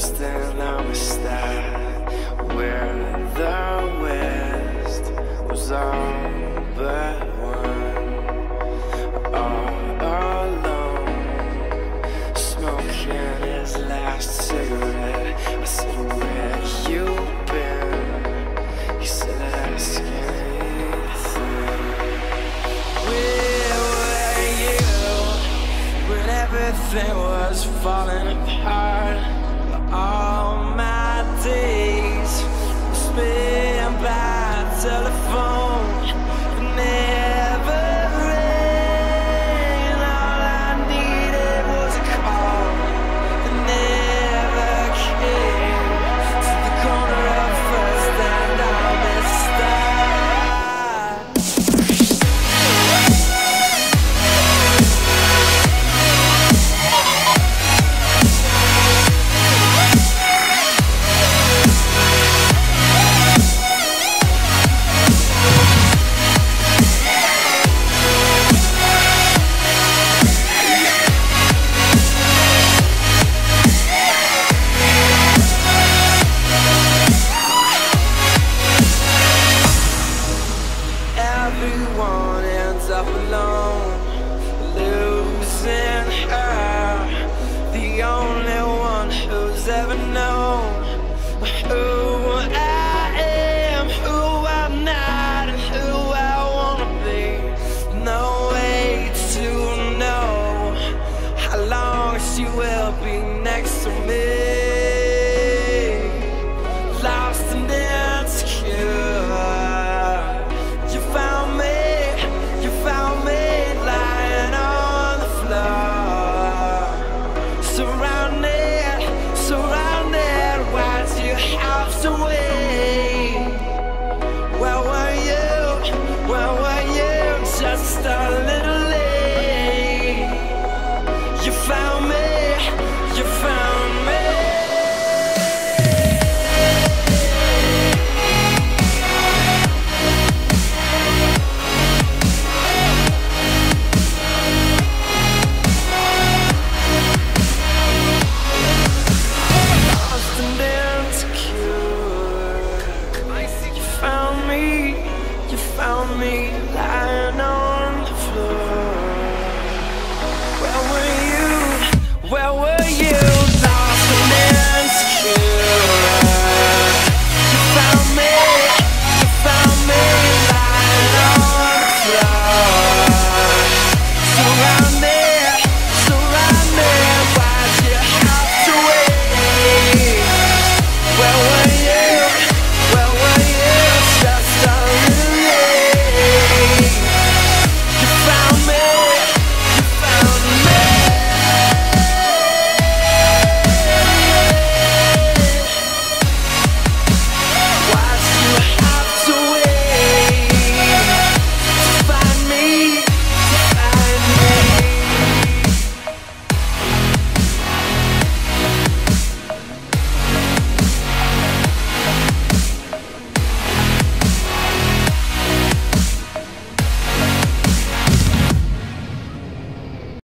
resting on the star, where the west was all but one. All alone, smoking his last cigarette. I said, where you been? He said, ask anything. Where were you when everything was falling apart? All my days were spent by telephone. It never rained. All I needed was a call. It never came to the corner of First and all this stuff. Everyone ends up alone, losing her, the only one who's ever known who I am, who I'm not, and who I wanna be. No way to know how long she will be next to me. Lost and insecure. Just a little late. You found me, you found me. Lost and insecure. You found me, you found me.